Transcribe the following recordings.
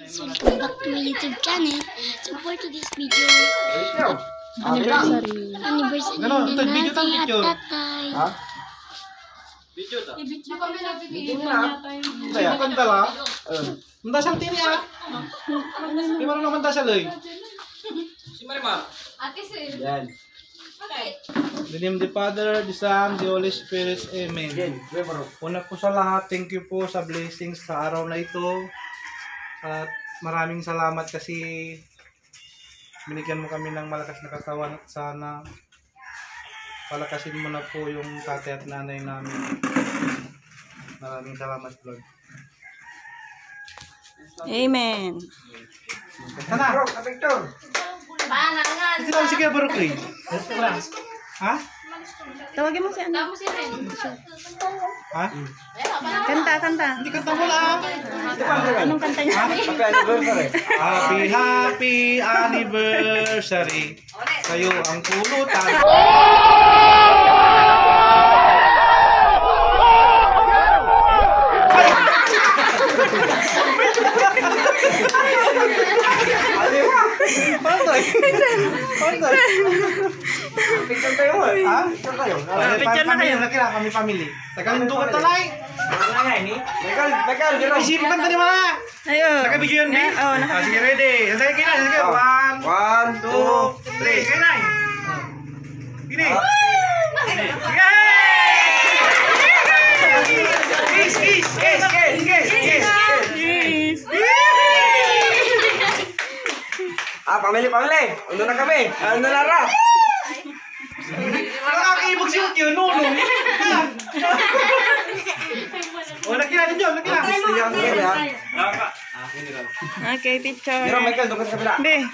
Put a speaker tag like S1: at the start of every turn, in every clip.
S1: Welcome back to my YouTube channel. So for today's video,
S2: Anniversary.
S1: anniversary
S3: Ano,
S1: din
S3: ito, video
S1: natin at
S3: video.
S1: tatay.
S3: Ha? Kaya kanta la. Mandasal tini ah. Di mana naman mandasal euy.
S4: Si Marimar.
S3: Yan. In the name of the Father, the Son, the Holy Spirit. Amen. Una po sa lahat, thank you po sa blessings sa araw na ito. At maraming salamat kasi binigyan mo kami ng malakas na katawan at sana palakasin mo na po yung tatay at nanay namin. Maraming salamat, Lord.
S2: Amen.
S3: Sana! Ito lang si Kuya Barukli. Ha?
S2: Tawagin mo si ano?
S3: Ha?
S2: Kanta.
S3: Hindi kanta mo lang.
S2: Anong kanta niya?
S3: Happy anniversary. Kayo ang pulutan.
S4: Picture kayo mo.
S3: Ha?
S4: Picture kayo.
S2: Picture na kayo.
S3: Laki lang kami family. Tagalindungan talay.
S4: Michael, Jerome.
S3: Isipan ta ni mga.
S2: Ayo.
S3: Nakabidyo yun, B?
S2: Oo,
S3: Sige, ready. Sige, kina. Sige, 1, 2, 3. Kaya na. Gini. Sige. Kiss.
S4: Pamili. Uno na kami. Ano Lara?
S3: Nakakaibog si Ukyo, nuno. O, nakila din yun, nakila.
S2: Okay, picture.
S4: Jerome, Michael, doon ka sa kabila.
S2: Be.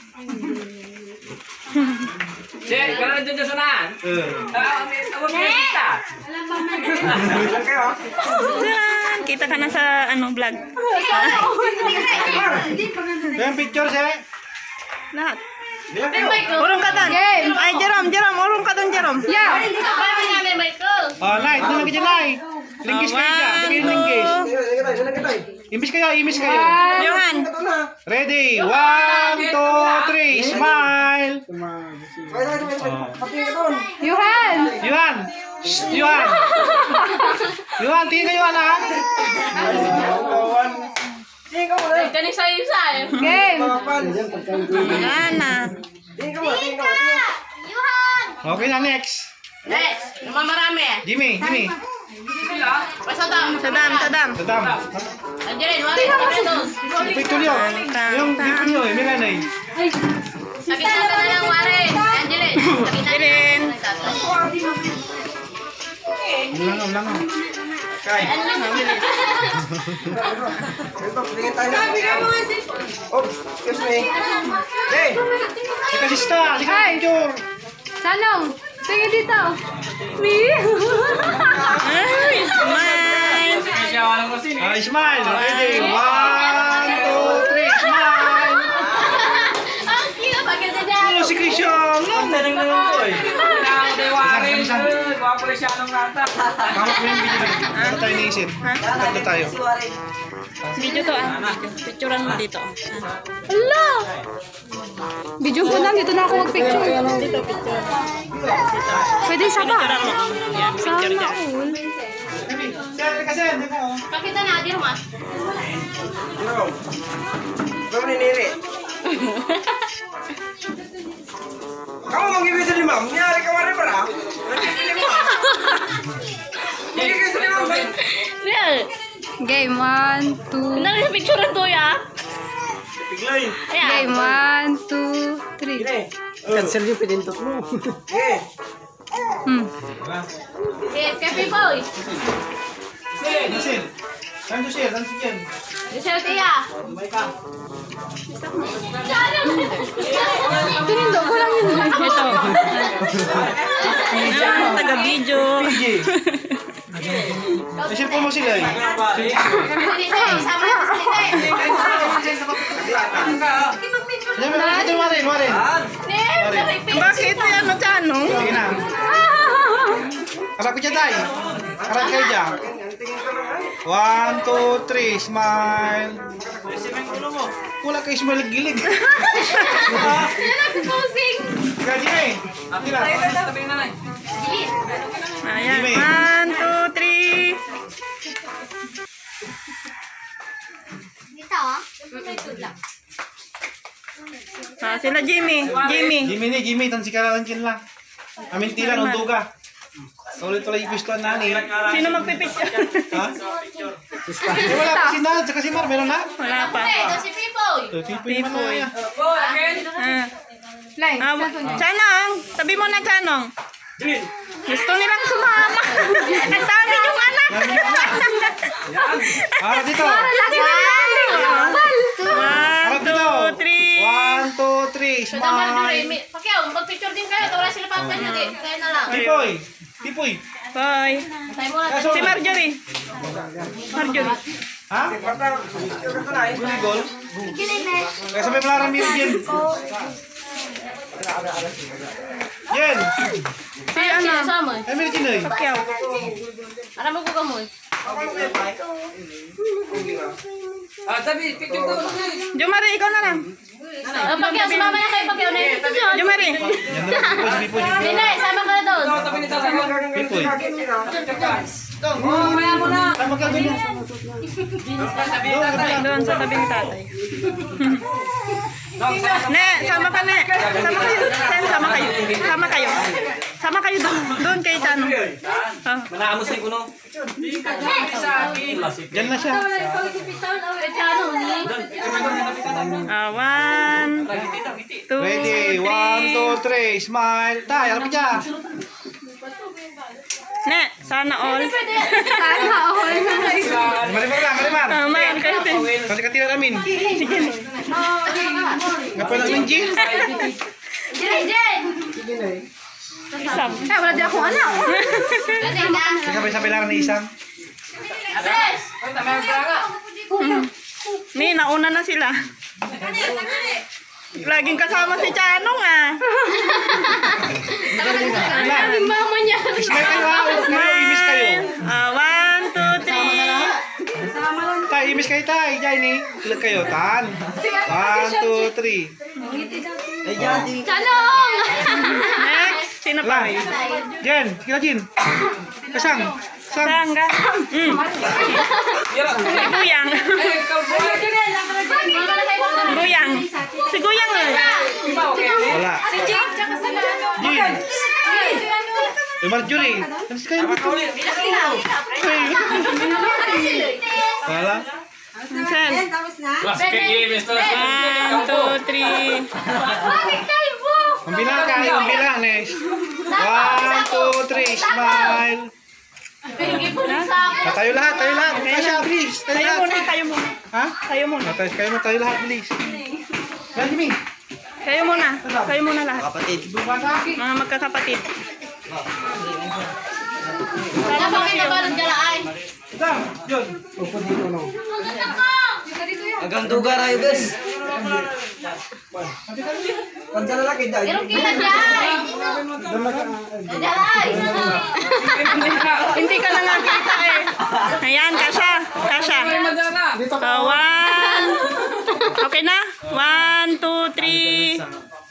S5: Cek, karena dyan sa sanahan. Awag may kita.
S4: Picture kayo.
S2: Diyan. Kita ka na sa ano vlog.
S3: Yung picture siya.
S2: Lahat.
S4: Bilang kayo.
S2: Urong ka doon. Ay, Jerome. Urong ka doon, Jerome. Yeah.
S3: Oh, Nay, ito lang ka dyan, Nay. Linggis kayo dyan. Sige, linggis.
S4: Sige tayo.
S3: Imbis kayo.
S2: Johan.
S4: Ito na.
S3: Ready? 1, 2, 3. Smile.
S4: Patingin ka doon.
S3: Yuhan! Shh, Yuhan, tingin ka Yuhan ha?
S4: Tingin ka muna.
S1: Game!
S2: Yan na.
S4: Tingin ka muna.
S3: Okay na, next. Jimmy.
S2: Sadam.
S3: Sadam. Yung picture nyo. Yung picture nyo eh, may nanay.
S2: Kirin.
S3: Ulang. Kay.
S4: Ito, tingin tayo na. Oh, excuse me. Hey!
S3: Ika sista, sige picture.
S1: Sanong! Tingin dito!
S2: Ay, smile.
S5: Siya walang masin.
S3: Smile. Ready? 1, 2, 3. Smile. Hello, si Christian.
S5: Tanong na lang ko eh. Nakakadiwarin.
S3: Saan?
S5: Wapo rin siya nung nata.
S3: Kamot mo yung video. Ano tayo naisip? Tatlo tayo.
S2: Video to ah. Picturean mo dito.
S1: Ala! Video ko lang, dito na ako mag-picture.
S2: Dito, picture.
S1: Pwede sa ba?
S2: Picturean mo. Yan, picture dyan.
S3: Kasi, hindi mo.
S1: Pakita na, di rumah.
S4: Jerome. Ikaw niniri. Kamu manggigil sa limam? Nyari ka wari para? Manggigil sa limam.
S2: Real.
S1: Game 1, 2.
S2: Nang sa picturean to ya.
S4: Piglay.
S1: Game 1, 2, 3.
S4: Gini. Cancel yung pinindot mo. Sige.
S1: Kapi boy.
S3: Nasin. Saan to siya? Saan si Jen?
S1: Michelle Tia. Tinindo ko lang yun.
S2: Ito. Ayan, taga-video.
S3: Nasin po mo sila eh. Warin.
S2: Bakit yan na dyan, no?
S3: Sige na. Harap ko dyan tayo. Harap kayo dyan. 1, 2, 3, smile. Wala kayo smile gilig.
S1: Posing.
S3: Gaji eh. Tira.
S5: Tabi na nanay.
S2: Ayan.
S3: Jimmy.
S2: 1, 2, 3.
S1: Dito,
S2: Sila Jimmy.
S3: Jimmy, tan si Karalankin lang. Amin tila, nunduga. Tuloy-tuloy ipistuan na ni.
S2: Sino magpipicture?
S3: Ha? Wala pa si Nad, saka si Mar, meron na?
S2: Wala pa.
S1: si Pipoy.
S3: Tipoy naman na yan.
S2: Chanong, sabi mo na Chanong. Gusto nilang sumama. Ang dami yung anak.
S3: Harap dito. Harap
S2: 1,
S3: dito.
S2: 2, 3.
S3: 1, 2, 3, smile.
S1: Pakyaw, mag-picture din kayo. Wala sila papanyo din. Kaya na lang.
S3: Tipoy.
S2: Bye.
S1: Tayo muna.
S2: Si Marjorie.
S3: Ha? Gol? Kaya sabay malarang meron Jen. Jen!
S2: Si ano?
S1: Sama.
S3: Ay, meron Jen eh.
S2: Pakyaw.
S1: Ano mo ko kamoy?
S5: Tabi, picture daw.
S2: Jumari, ikaw na lang.
S1: Pakyaw, sumama na kayo. Pakyaw na yun.
S2: Jumari.
S3: Yan na, Pipoy.
S1: Pinay, sama ka na doon.
S5: Tabi ni Tasa.
S3: Pipoy.
S5: Maya mo na.
S3: Ay, magkagano mo.
S2: Doon sa tabi ni tatay. Ne, sama ka ne. Sama kayo. Sen, sama kayo. Sama kayo doon. Doon kay Chano.
S5: Manaamos ni Kuno.
S3: Yan na siya.
S2: One, 2,
S3: Ready? 1, 2, 3, smile. Tay, harap dyan.
S2: Ne, sana all.
S3: Marimar.
S2: Aman, kayo din.
S3: Kasi katilan namin.
S2: Sige.
S3: Ngapain namin, Jen?
S1: Jen!
S2: Isang.
S1: Wala di akong anak.
S3: Sabay-sabay lang na isang.
S1: Yes!
S2: Ni, nauna na sila. Laging kasama si Chanong ah.
S1: Ang mama niya.
S3: Smile kayo ha. Imis kayo.
S2: 1, 2, 3.
S3: Tay, imis kayo tay. Diyan eh. Ilag kayo. Tan. 1, 2, 3.
S1: Chanong!
S2: Next, sino pa?
S3: Jen, kita Jen. Kasang.
S2: Saan ka? Si Guyang. Guyang. Si Guyang eh.
S3: Wala. Jen. Marjorie. Ano kayo ba ito? Wala.
S2: Sen.
S5: Last game, Mr.
S2: 1, 2, 3.
S3: Ang bilang ka. Ang bilang. Next. 1, 2, 3. Smile. Tayo lahat. Kasha, please. Tayo
S2: Tayo
S3: lahat.
S2: muna, tayo muna.
S3: Ha?
S2: Tayo muna.
S3: Tayo lahat, please. Yan, Jimmy.
S2: Kayo muna. Kayo muna lahat.
S3: Kapatid. Bumata.
S2: Mga magkakapatid.
S1: Wala pa kayo nabalad ka ay.
S3: Ito. Yun.
S4: Agang duga rayo guys. Panjala lagi dah.
S1: Meron kila dyan. Dyan.
S2: Hindi ka na nakita eh. Ayan, Kasha. One. Okay na? 1, 2, 3.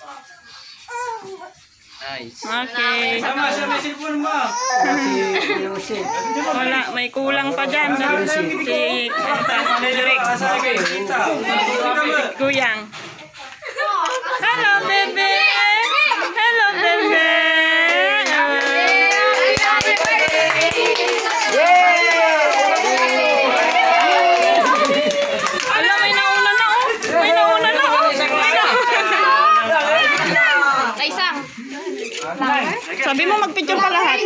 S2: Okay.
S3: Sama siya, may cellphone mo.
S2: Wala, may kulang pa dyan. Si Derek. Guyang. Hello, bebe. Hello, bebe. Ala, may nauna na oh. May nauna na oh.
S1: Kaisang.
S2: Sabi mo magpicture pa lahat.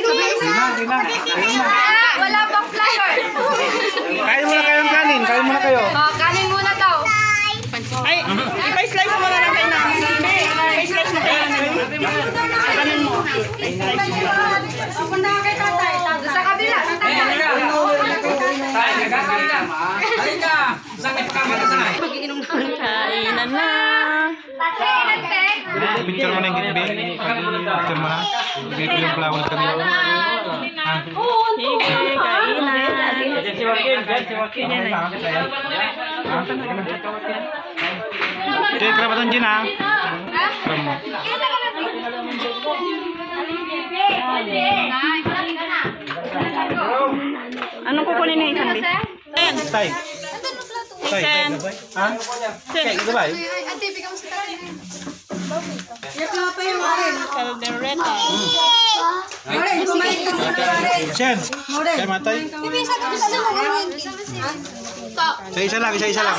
S1: Wala pang flower.
S3: Kain muna kayo ng kanin. Kain muna kayo.
S1: Kanin muna daw.
S2: Ay, ipa-slice mo na lang kayo na. Ipa-slice mo kayo na. Kanin mo.
S1: Pupunta kay tatay. Sa kabila. Sa tatay.
S2: Kainan na.
S3: Picture mo na yung gitbi. Picture mo na. Gitbi yung flower kanina.
S2: Sige, kainan.
S3: Sige na. Cek kerabatan Jin ha. Kamu.
S2: Anong kukunin ni Isan, Bi?
S3: Tay. Tay.
S2: Sen.
S3: Ha? Cek itu ba?
S2: Caldereta.
S3: Sen. Kay matay. Isa lang.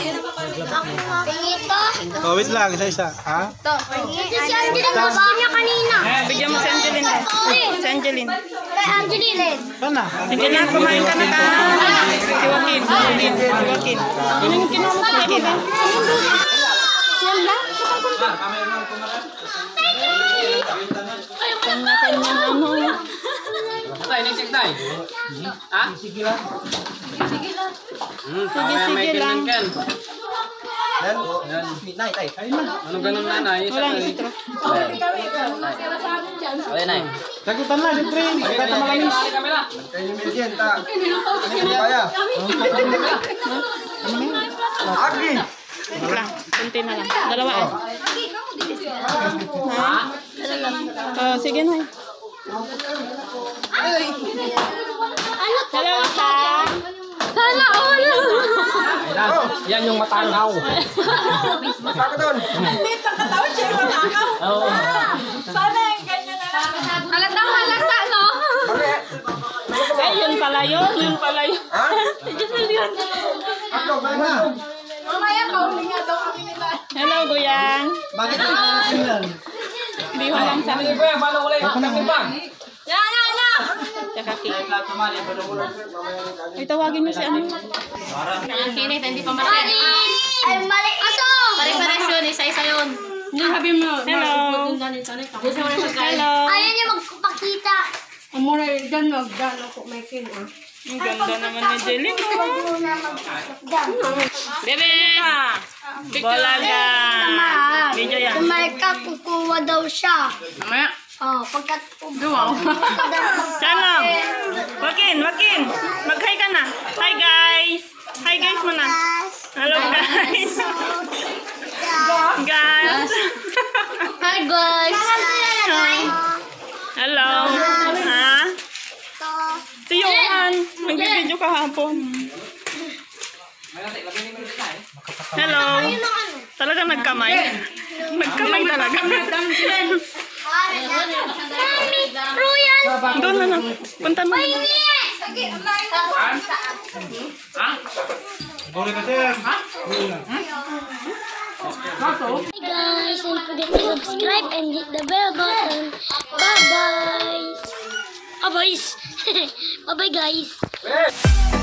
S3: Oh, wait lang, isa. Ha?
S6: Si Angeline gusto niya kanina.
S2: Bigyan mo si Angeline. Si Angeline.
S6: Kay Angeline.
S3: Sana.
S2: Sige na, kumain ka na ka. Si Joaquin. Ano yung kinuha mo? Joaquin. Yan lang. Kanya-kanya ano.
S5: Tay, nag-check tay. Ha? Sige lang.
S2: Sige lang.
S4: Yan. Midnight, tay.
S5: Ano ganun nanay?
S2: Walang istro.
S5: Alay nay.
S3: Sagutan na, di train. Kata malamis.
S5: Kami na.
S4: Kayo yung milyan, ta. Ano kaya? Agi!
S2: Wait lang. Kunti na lang. Dalawa eh. Ha? Sige na. Hello, Isa.
S6: Hala, ulo.
S5: Yan yung matanaw.
S4: Saka doon!
S5: Oo.
S6: Halata, no?
S4: Bakit?
S2: Ay, yun pala yun.
S4: Ha? Ako, balik na!
S2: Hello, Guyang.
S3: Bakit tingnan?
S2: Bihon lang sa
S5: Ano ba? Paano wala yung katimbang?
S2: Tsaka cake. Ay, tawagin niyo si ano.
S1: Kinit, hindi pa
S6: Ay, mali ito.
S1: Pare-pares yun, isa-isa yun.
S2: Hello. Hello.
S6: Ayaw niya magpakita.
S2: Ang ganda naman ni Jelly. Bebe! Bolaga! Video yan.
S6: Tumarka, kukuha daw siya.
S2: Mamaya.
S6: Oh, pagkat
S2: Chanong! Joaquin! Mag-hi ka na. Hi guys! Hi guys muna. Hello guys! Guys!
S6: Hi guys.
S2: Hello! Ha? Si Johan! Nag-video kahapon. Hello! Talagang nagkamay. Nagkamay talaga.
S6: Royal.
S2: Doon na lang. Punta mo.
S3: Boleh ka, sir.
S6: Hey guys, don't forget to subscribe and hit the bell button. Bye bye. Bye bye guys.